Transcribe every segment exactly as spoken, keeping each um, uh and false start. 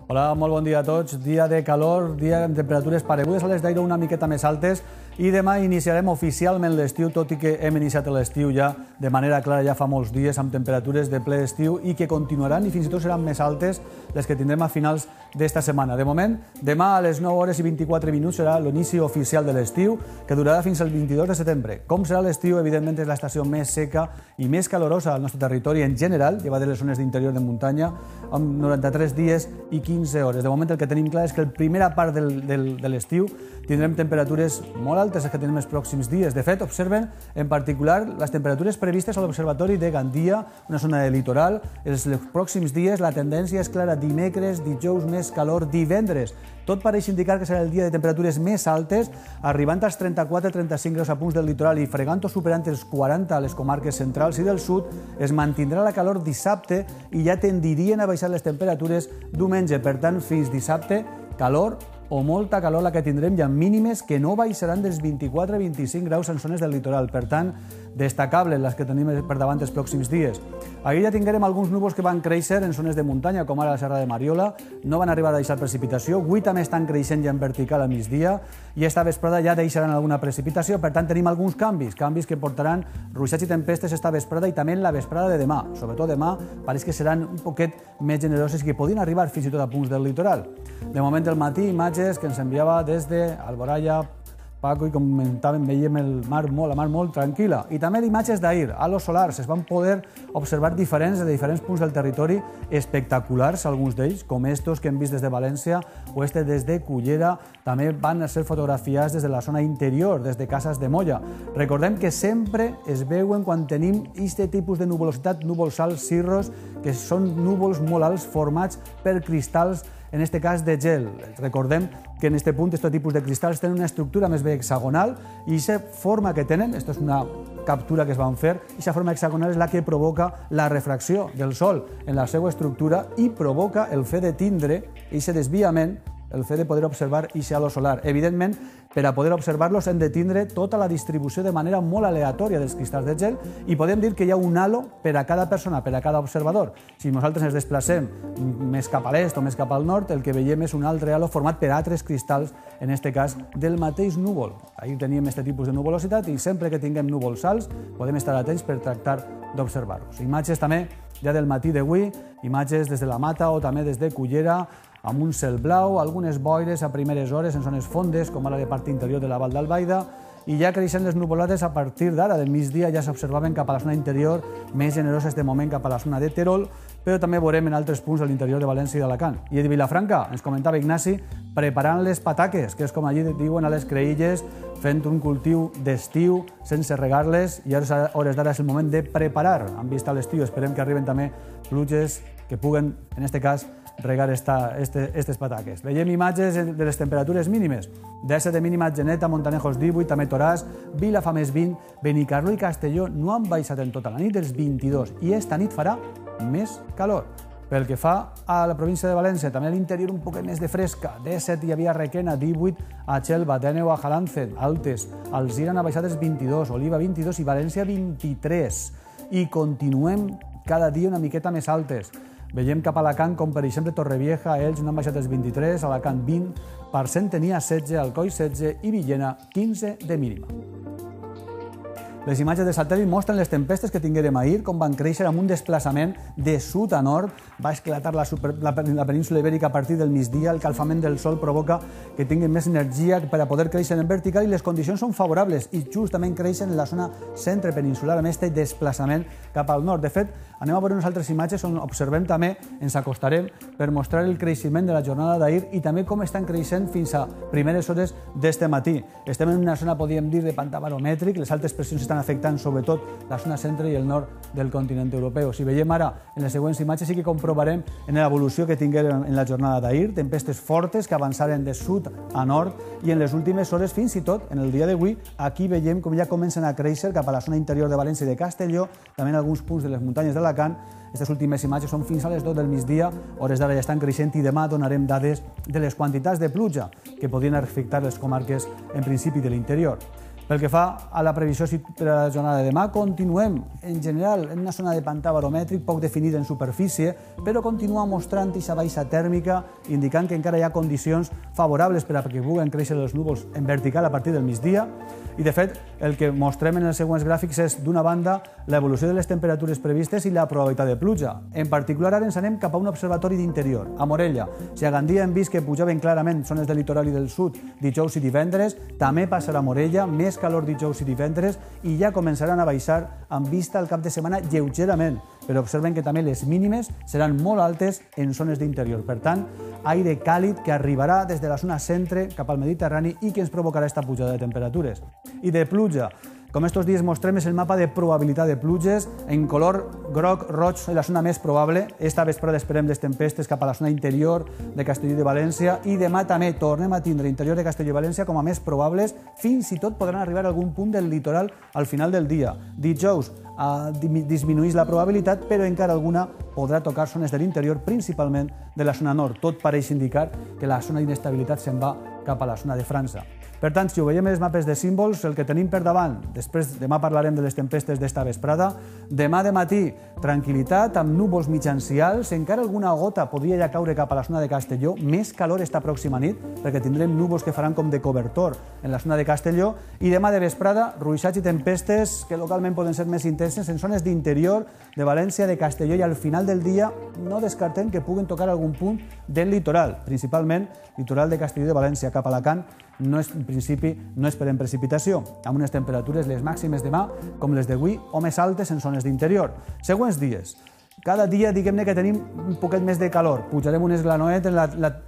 Hola, molt bon dia a tots. Dia de calor, dia amb temperatures paregudes a les d'ahir una miqueta més altes i demà iniciarem oficialment l'estiu, tot i que hem iniciat l'estiu ja de manera clara ja fa molts dies amb temperatures de ple estiu i que continuaran i fins i tot seran més altes les que tindrem a finals d'esta setmana. De moment, demà a les nou hores i vint-i-quatre minuts serà l'inici oficial de l'estiu, que durarà fins al vint-i-dos de setembre. Com serà l'estiu? Evidentment és l'estació més seca i més calorosa al nostre territori en general, llevat de les zones d'interior de muntanya, amb noranta-tres dies i quinze hores. De moment el que tenim clar és que la primera part del, del, de l'estiu tindrem temperatures molt altes que tenim els pròxims dies. De fet, observen en particular les temperatures previstes a l'Observatori de Gandia, una zona de litoral. Els pròxims dies la tendència és clara: dimecres, dijous més calor, divendres. Tot pareix indicar que serà el dia de temperatures més altes, arribant als trenta-quatre a trenta-cinc graus a punts del litoral i fregant o superant els quaranta a les comarques centrals i del sud. Es mantindrà la calor dissabte i ja tendirien a baixar les temperatures diumenge. Per tant, fins dissabte, calor o molta calor la que tindrem i amb mínimes que no baixaran dels vint-i-quatre a vint-i-cinc graus en zones del litoral. Per tant, destacables les que tenim per davant els pròxims dies. Ahir ja tinguérem alguns núvols que van créixer en zones de muntanya, com ara la Serra de Mariola. No van arribar a deixar precipitació. Avui també estan creixent ja en vertical a migdia i esta vesprada ja deixaran alguna precipitació. Per tant, tenim alguns canvis, canvis que portaran ruixats i tempestes esta vesprada i també en la vesprada de demà. Sobretot demà pareix que seran un poquet més generoses i que podien arribar fins i tot a punts del litoral. De moment, al matí, imatges que ens enviava des d'Alboraya, Paco, i com comentàvem, veiem el mar molt, la mar molt tranquil·la. I també imatges d'ahir, halos solars. Es van poder observar diferents de diferents punts del territori, espectaculars, alguns d'ells, com estos que hem vist des de València o este des de Cullera. També van ser fotografiats des de la zona interior, des de Cases de Molla. Recordem que sempre es veuen quan tenim aquest tipus de nuvolositat, núvols alts, cirros, que són núvols molt alts formats per cristalls, en este cas de gel. Recordem que en este punt aquest tipus de cristalls tenen una estructura més bé hexagonal i aquesta forma que tenen, aquesta és una captura que es van fer, aquesta forma hexagonal és la que provoca la refracció del sol en la seva estructura i provoca el fet de tindre aquest desviament, el fet de poder observar aquest halo solar. Evidentment, per a poder observar-los hem de tindre tota la distribució de manera molt aleatòria dels cristalls de gel i podem dir que hi ha un halo per a cada persona, per a cada observador. Si nosaltres ens desplacem més cap a l'est o més cap al nord, el que veiem és un altre halo format per altres cristalls, en aquest cas del mateix núvol. Ahir teníem aquest tipus de nuvolositat i sempre que tinguem núvols alts podem estar atents per tractar d'observar-los. Imatges també ja del matí d'avui, imatges des de la Mata o també des de Cullera, amb un cel blau, algunes boires a primeres hores en zones fondes, com ara de part interior de la Val d'Albaida, i ja creixent les nuvolades a partir d'ara, del migdia, ja s'observaven cap a la zona interior, més generoses de moment cap a la zona de Terol, però també veurem en altres punts de l'interior de València i d'Alacant. I de Vilafranca, ens comentava Ignasi, preparant les pataques, que és com allí diuen a les creïlles, fent un cultiu d'estiu sense regar-les, i a hores d'ara és el moment de preparar. Han vist a l'estiu, esperem que arriben també pluges que puguen, en aquest cas, regar aquestes pataques. Veiem imatges de les temperatures mínimes. disset de mínima a Geneta, Montanejos divuit, també Toràs, Vilafamés vint, Benicarló i Castelló no han baixat en tota la nit dels vint-i-dos i esta nit farà més calor. Pel que fa a la província de València, també a l'interior un poc més de fresca. disset hi havia Requena, divuit a Xelva, Déneu a Jalance, altes. Alzira han baixat els vint-i-dos, Oliva vint-i-dos i València vint-i-tres. I continuem cada dia una miqueta més altes. Veiem cap a Alacant, com per exemple Torrevieja, Elx no han baixat els vint-i-tres, Alacant vint, Parcent tenia setze, Alcoi setze i Villena quinze de mínima. Les imatges de satèl·lit mostren les tempestes que tinguérem ahir, com van créixer amb un desplaçament de sud a nord. Va esclatar la, super, la, la península ibèrica a partir del migdia. El calfament del sol provoca que tinguin més energia per a poder créixer en vertical i les condicions són favorables i justament creixen en la zona centre peninsular amb aquest desplaçament cap al nord. De fet, anem a veure unes altres imatges on observem també, ens acostarem per mostrar el creixement de la jornada d'ahir i també com estan creixent fins a primeres hores d'este matí. Estem en una zona, podríem dir, de pantà baromètric, les altes pressions estan afectant sobretot la zona centre i el nord del continent europeu. Si veiem ara en les següents imatges sí que comprovarem en l'evolució que tingueren en la jornada d'ahir, tempestes fortes que avançaren de sud a nord i en les últimes hores, fins i tot en el dia d'avui, aquí veiem com ja comencen a créixer cap a la zona interior de València i de Castelló, també en alguns punts de les muntanyes d'Alacant. Aquestes últimes imatges són fins a les dos del migdia, hores d'ara ja estan creixent i demà donarem dades de les quantitats de pluja que podrien afectar les comarques en principi de l'interior. Pel que fa a la previsió per a la jornada de demà, continuem, en general, en una zona de pantà baromètric poc definida en superfície, però continua mostrant aquesta baixa tèrmica, indicant que encara hi ha condicions favorables per a que puguen créixer els núvols en vertical a partir del migdia. I, de fet, el que mostrem en els següents gràfics és, d'una banda, l'evolució de les temperatures previstes i la probabilitat de pluja. En particular, ara ens anem cap a un observatori d'interior, a Morella. Si a Gandia hem vist que pujaven clarament zones del litoral i del sud dijous i divendres, també passarà a Morella, més calor dijous i divendres, i ja començaran a baixar amb vista al cap de setmana lleugerament, però observen que també les mínimes seran molt altes en zones d'interior. Per tant, aire càlid que arribarà des de la zona centre cap al Mediterrani i que ens provocarà aquesta pujada de temperatures. I de pluja, com estos dies mostrem, és el mapa de probabilitat de pluges en color groc, roig, és la zona més probable. Esta vesprada esperem les tempestes cap a la zona interior de Castelló i de València i demà també tornem a tindre interior de Castelló i València com a més probables, fins i tot podran arribar a algun punt del litoral al final del dia. Dijous eh, disminueix la probabilitat, però encara alguna podrà tocar zones de l'interior, principalment de la zona nord. Tot pareix indicar que la zona d'inestabilitat se'n va cap a la zona de França. Per tant, si ho veiem en els mapes de símbols, el que tenim per davant, després demà parlarem de les tempestes d'esta vesprada, demà de matí, tranquil·litat, amb núvols mitjancials, encara alguna gota podria ja caure cap a la zona de Castelló, més calor esta pròxima nit, perquè tindrem núvols que faran com de cobertor en la zona de Castelló, i demà de vesprada, ruixats i tempestes que localment poden ser més intenses en zones d'interior de València, de Castelló, i al final del dia no descartem que puguen tocar algun punt del litoral, principalment litoral de Castelló i de València, cap a Alacant. No és, en principi no esperem precipitació, amb unes temperatures les màximes demà, com les d'avui, o més altes en zones d'interior. Següents dies. Cada dia, diguem-ne que tenim un poquet més de calor. Pujarem un esglanoet en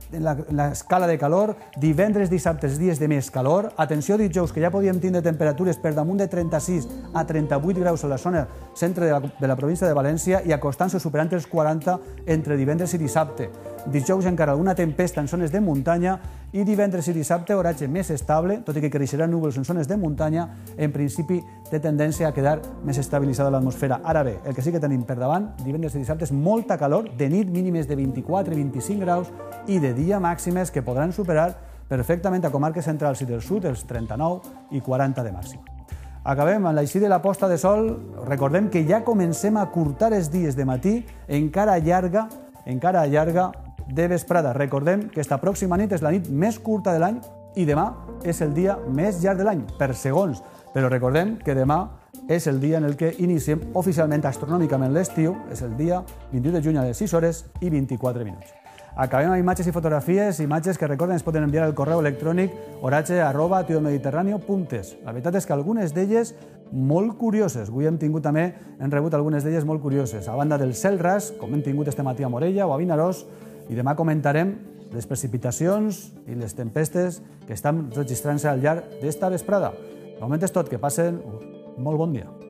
l'escala de calor. Divendres, dissabtes, dies de més calor. Atenció dijous, que ja podíem tindre temperatures per damunt de trenta-sis a trenta-vuit graus a la zona centre de la, de la província de València i acostant-se superant els quaranta entre divendres i dissabte. Dijous encara alguna tempesta en zones de muntanya i divendres i dissabte oratge més estable, tot i que creixeran núvols en zones de muntanya, en principi té tendència a quedar més estabilitzada l'atmosfera. Ara bé, el que sí que tenim per davant, divendres i dissabte, és molta calor, de nit mínimes de vint-i-quatre a vint-i-cinc graus i de dia màximes que podran superar perfectament a comarques centrals i del sud els trenta-nou i quaranta de màxima. Acabem amb l'així de la posta de sol. Recordem que ja comencem a curtar els dies de matí, encara llarga, encara llarga de vesprada. Recordem que esta pròxima nit és la nit més curta de l'any i demà és el dia més llarg de l'any, per segons. Però recordem que demà és el dia en el que iniciem oficialment astronòmicament l'estiu, és el dia vint-i-u de juny a les sis hores i vint-i-quatre minuts. Acabem amb imatges i fotografies, imatges que recorden es poden enviar al correu electrònic oratge arroba tiomediterraneo punt es. La veritat és que algunes d'elles molt curioses. Avui hem tingut també, hem rebut algunes d'elles molt curioses. A banda del cel ras, com hem tingut este matí a Morella o a Vinaròs, i demà comentarem les precipitacions i les tempestes que estan registrant-se al llarg d'esta vesprada. De moment és tot, que passen un molt bon dia.